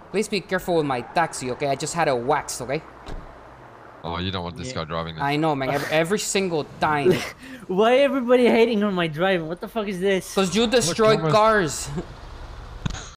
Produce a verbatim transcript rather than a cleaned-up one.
Please be careful with my taxi, okay? I just had it waxed, okay? Oh, you don't want this Yeah. guy driving this. I know, man. Every, every single time. Why everybody hating on my driving? What the fuck is this? Because you destroyed cameras. cars.